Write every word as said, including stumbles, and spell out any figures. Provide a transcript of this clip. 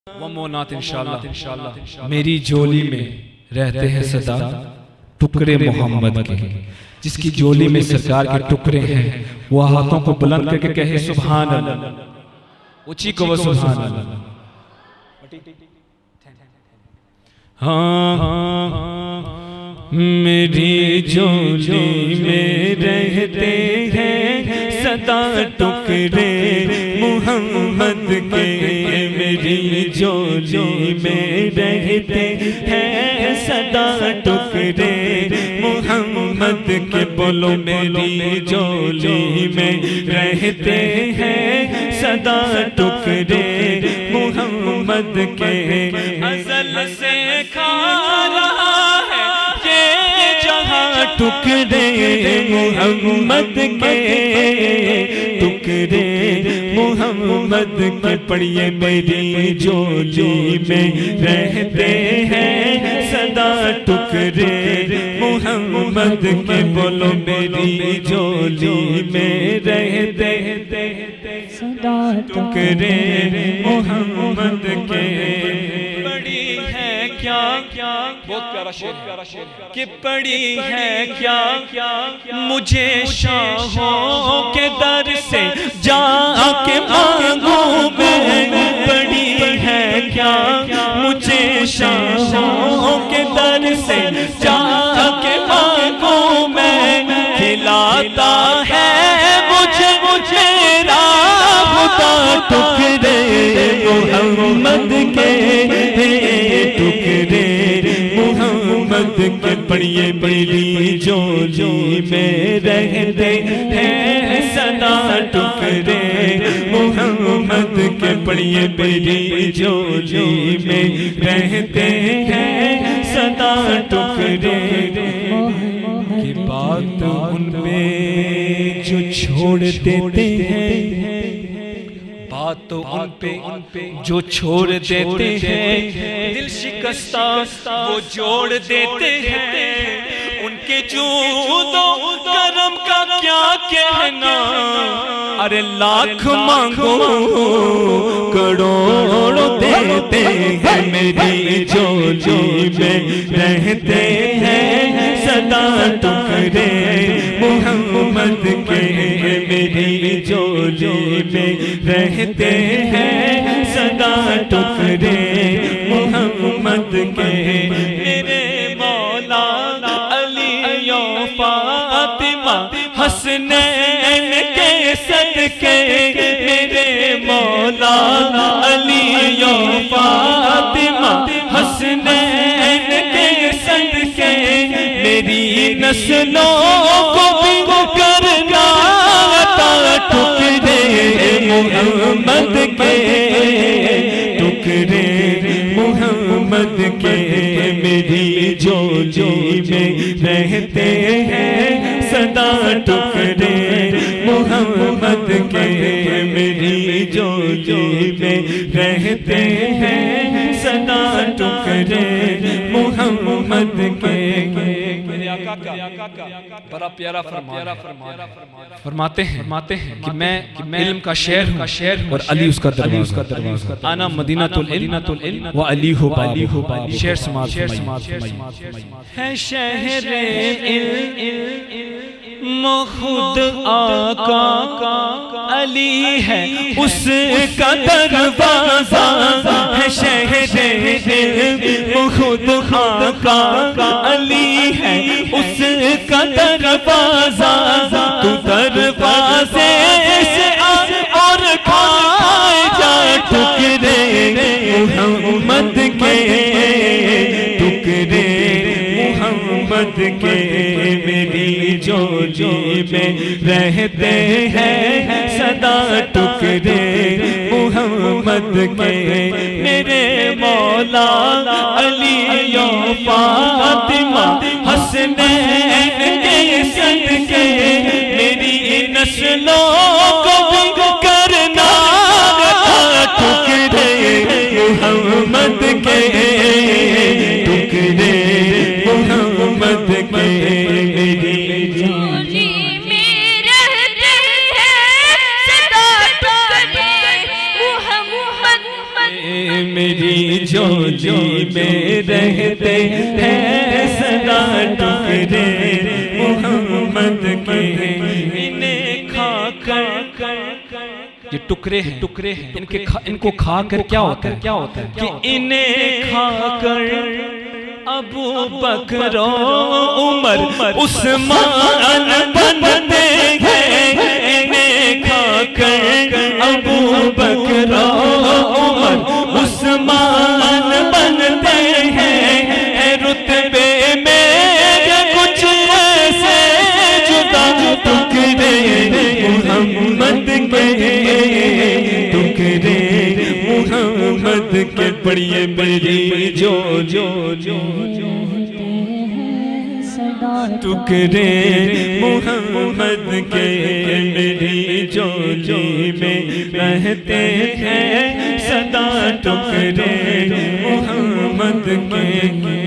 ومونات انشاءاللہ میری جولی میں رہتے ہیں صدا ٹکڑے محمد کے، جس کی جولی میں سرکار کے ٹکڑے ہیں وہ ہاتھوں کو بلند کر کے کہے سبحان اللہ، اچھی کو وہ سبحان اللہ۔ ہاں میری جولی میں رہتے ہیں صدا ٹکڑے محمد کے، میری جولی میں رہتے ہیں صدا ٹکڑے محمد کے، بولو میری جولی میں رہتے ہیں صدا ٹکڑے محمد کے، ازل سے کھا رہا ہے یہ جہاں ٹکڑے محمد کے، ٹکڑے محمد کے، پڑھیے میری جولی میں رہتے ہیں صدا ٹکڑے محمد کے، بولو میری جولی میں رہتے ہیں صدا ٹکڑے محمد کے۔ بڑی ہے کیا بہت پیارا شعر کہ پڑی ہے کیا مجھے شاہوں کے در سے جا کے مانگوں میں، پڑی ہے کیا مجھے شاہوں کے در سے جا کے مانگوں میں، کھلاتا ہے مجھے میرا خدا ٹکڑے محمد کے، ٹکڑے محمد کے، پڑھیے میری جولی میں رہتے ہیں صدا ٹکڑے محمد کے، پڑھیے میری جولی میں رہتے ہیں صدا ٹکڑے کی، بات ان پہ جو چھوڑ دیتے ہیں، بات تو ان پہ جو چھوڑ دیتے ہیں، دل شکستہ وہ جوڑ دیتے ہیں، ان کے جود و کرم کا کیا کہنا، ارے لاکھ مانگو کروڑ دیتے ہیں، میری جولی میں رہتے ہیں صدا ٹکڑے محمد کے، میری جولی میں رہتے ہیں صدا ٹکڑے محمد کے، میرے مولا علی و فاطمہ حسنین کے صدقے، میرے مولا علی و فاطمہ حسنین کے صدقے، میری نسلوں کو بھی کرنا عطا ٹکڑے محمد کے، ٹکڑے محمد کے، میری جولی میں رہتے ہیں صدا ٹکڑے محمد کے، میری جولی میں رہتے ہیں صدا ٹکڑے محمد کے۔ میرے آقا کا بڑا پیارا فرماتے ہیں کہ میں علم کا شہر ہوں اور علی اس کا دروازہ، آنا مدینہ العلم و علی ہو بابو، شہر سماعت ہے شہر علم خود آقا علی ہے اس کا دروازہ، ہے شہر علم خود آقا علی ہے اس کا دروازہ، تو دروازے سے اور کھائے جا ٹکڑے محمد کے، ٹکڑے محمد کے، میری جولی میں رہتے ہیں صدا ٹکڑے محمد کے، میرے مولا علی و فاطمہ حسنین کے صدقے، میری نسلوں کو بھی کرنا عطا ٹکڑے محمد کے، ٹکڑے محمد کے، میری جولی میں رہتے ہیں صدا ٹکڑے محمد میری جولی میں رہتے ہیں سدا ٹکڑے محمد کے، انہیں کھا کر یہ ٹکڑے ہیں ٹکڑے ہیں ان کے ان کو کھا کر کیا ہوتا ہے کیا ہوتا ہے کہ انہیں کھا کر ابو بکر و عمر عثمان بنتے ہیں، انہیں کھا کر ابو بکر و عمر عثمان بنتے ہیں، رتبے میں کچھ ایسے جدا ٹکڑے محمد کے، ٹکڑے محمد کے، پڑھیے میری جو جو جو ٹکڑے محمد کے، میری جولی میں رہتے ہیں سدا ٹکڑے محمد کے۔